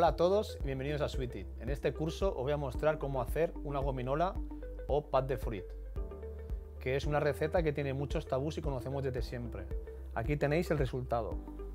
Hola a todos y bienvenidos a Sweet It. En este curso os voy a mostrar cómo hacer una gominola o pat de fruit, que es una receta que tiene muchos tabús y conocemos desde siempre. Aquí tenéis el resultado.